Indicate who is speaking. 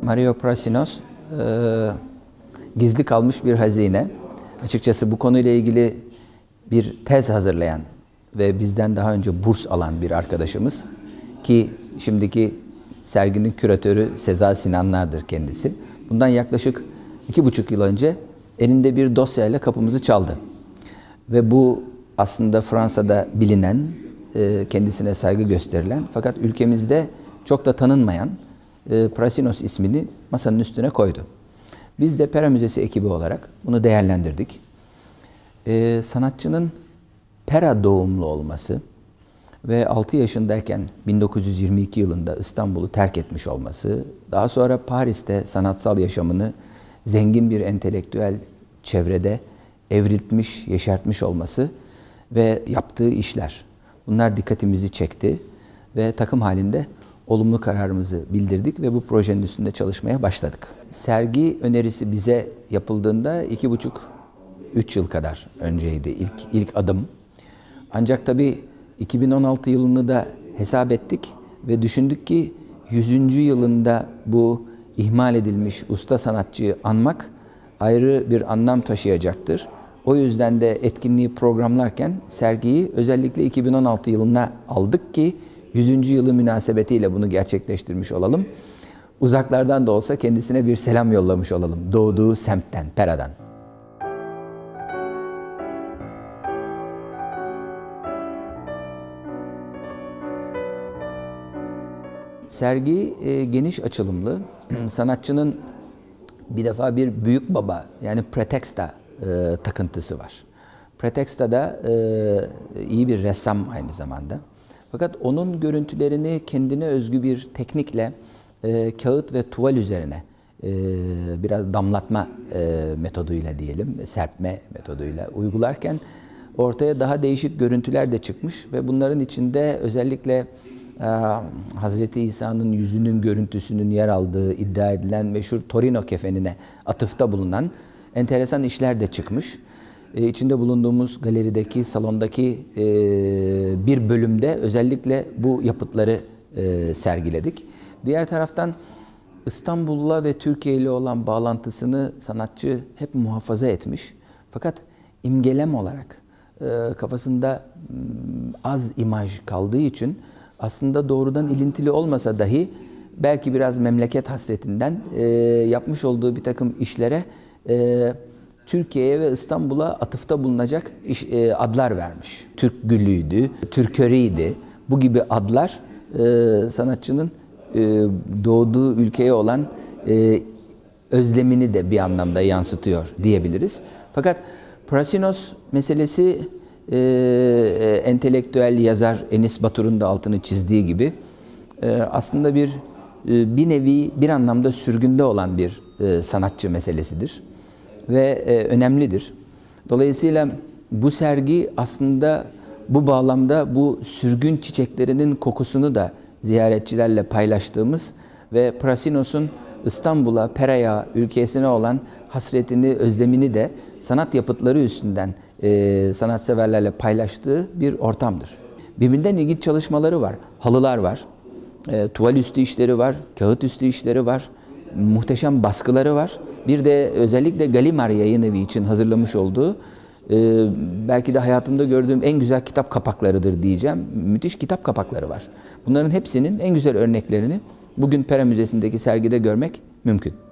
Speaker 1: Mario Prasinos gizli kalmış bir hazine. Açıkçası bu konuyla ilgili bir tez hazırlayan ve bizden daha önce burs alan bir arkadaşımız ki şimdiki serginin küratörü Seza Sinanlar'dır kendisi. Bundan yaklaşık 2,5 yıl önce elinde bir dosyayla kapımızı çaldı. Ve bu aslında Fransa'da bilinen, kendisine saygı gösterilen fakat ülkemizde çok da tanınmayan Prasinos ismini masanın üstüne koydu. Biz de Pera Müzesi ekibi olarak bunu değerlendirdik. Sanatçının Pera doğumlu olması ve 6 yaşındayken 1922 yılında İstanbul'u terk etmiş olması, daha sonra Paris'te sanatsal yaşamını zengin bir entelektüel çevrede evriltmiş, yeşertmiş olması ve yaptığı işler. Bunlar dikkatimizi çekti ve takım halinde olumlu kararımızı bildirdik ve bu projenin üstünde çalışmaya başladık. Sergi önerisi bize yapıldığında 2,5-3 yıl kadar önceydi ilk adım. Ancak tabii 2016 yılını da hesap ettik ve düşündük ki 100. yılında bu ihmal edilmiş usta sanatçıyı anmak ayrı bir anlam taşıyacaktır. O yüzden de etkinliği programlarken sergiyi özellikle 2016 yılına aldık ki 100. yılı münasebetiyle bunu gerçekleştirmiş olalım. Uzaklardan da olsa kendisine bir selam yollamış olalım. Doğduğu semtten, Pera'dan. Sergi geniş açılımlı. Sanatçının bir defa bir büyük baba yani Pretexta takıntısı var. Pretexta da iyi bir ressam aynı zamanda. Fakat onun görüntülerini kendine özgü bir teknikle kağıt ve tuval üzerine biraz damlatma metoduyla diyelim, serpme metoduyla uygularken ortaya daha değişik görüntüler de çıkmış ve bunların içinde özellikle Hazreti İsa'nın yüzünün görüntüsünün yer aldığı iddia edilen meşhur Torino kefenine atıfta bulunan enteresan işler de çıkmış. İçinde bulunduğumuz galerideki, salondaki bir bölümde özellikle bu yapıtları sergiledik. Diğer taraftan İstanbul'la ve Türkiye ile olan bağlantısını sanatçı hep muhafaza etmiş. Fakat imgelem olarak kafasında az imaj kaldığı için aslında doğrudan ilintili olmasa dahi belki biraz memleket hasretinden yapmış olduğu bir takım işlere Türkiye'ye ve İstanbul'a atıfta bulunacak adlar vermiş. Türk Gülü'ydü, Türköriydi. Bu gibi adlar sanatçının doğduğu ülkeye olan özlemini de bir anlamda yansıtıyor diyebiliriz. Fakat Prasinos meselesi entelektüel yazar Enis Batur'un da altını çizdiği gibi aslında bir nevi bir anlamda sürgünde olan bir sanatçı meselesidir ve önemlidir. Dolayısıyla bu sergi aslında bu bağlamda bu sürgün çiçeklerinin kokusunu da ziyaretçilerle paylaştığımız ve Prasinos'un İstanbul'a, Pera'ya, ülkesine olan hasretini, özlemini de sanat yapıtları üstünden sanatseverlerle paylaştığı bir ortamdır. Birbirinden ilginç çalışmaları var. Halılar var, tuval üstü işleri var, kağıt üstü işleri var, muhteşem baskıları var. Bir de özellikle Gallimard Yayınevi için hazırlamış olduğu belki de hayatımda gördüğüm en güzel kitap kapaklarıdır diyeceğim. Müthiş kitap kapakları var. Bunların hepsinin en güzel örneklerini bugün Pera Müzesi'ndeki sergide görmek mümkün.